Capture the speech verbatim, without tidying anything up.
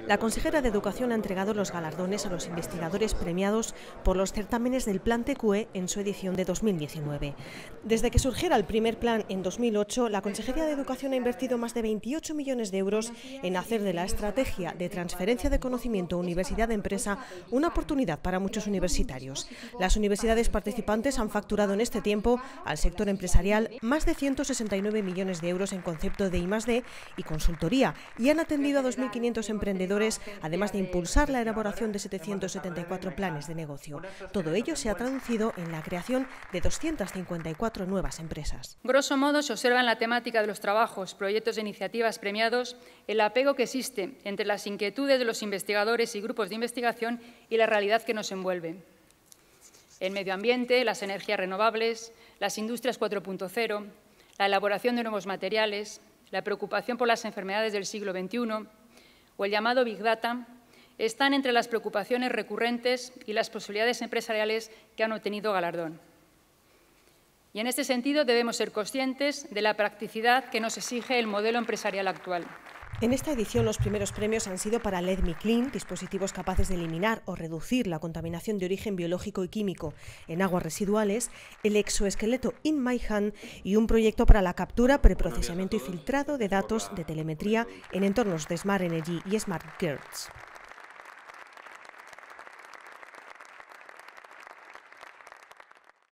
La consejera de Educación ha entregado los galardones a los investigadores premiados por los certámenes del Plan T Q E en su edición de dos mil diecinueve. Desde que surgiera el primer plan en dos mil ocho, la Consejería de Educación ha invertido más de veintiocho millones de euros en hacer de la estrategia de transferencia de conocimiento universidad-empresa una oportunidad para muchos universitarios. Las universidades participantes han facturado en este tiempo al sector empresarial más de ciento sesenta y nueve millones de euros en concepto de I más D y consultoría y han atendido a dos mil quinientos emprendedores, además de impulsar la elaboración de setecientos setenta y cuatro planes de negocio. Todo ello se ha traducido en la creación de doscientas cincuenta y cuatro nuevas empresas. Grosso modo, se observa en la temática de los trabajos, proyectos e iniciativas premiados el apego que existe entre las inquietudes de los investigadores y grupos de investigación y la realidad que nos envuelve. El medio ambiente, las energías renovables, las industrias cuatro punto cero, la elaboración de nuevos materiales, la preocupación por las enfermedades del siglo veintiuno o el llamado Big Data están entre las preocupaciones recurrentes y las posibilidades empresariales que han obtenido galardón. Y en este sentido debemos ser conscientes de la practicidad que nos exige el modelo empresarial actual. En esta edición los primeros premios han sido para Let Me Clean, dispositivos capaces de eliminar o reducir la contaminación de origen biológico y químico en aguas residuales, el exoesqueleto In My Hand y un proyecto para la captura, preprocesamiento y filtrado de datos de telemetría en entornos de Smart Energy y Smart Grids.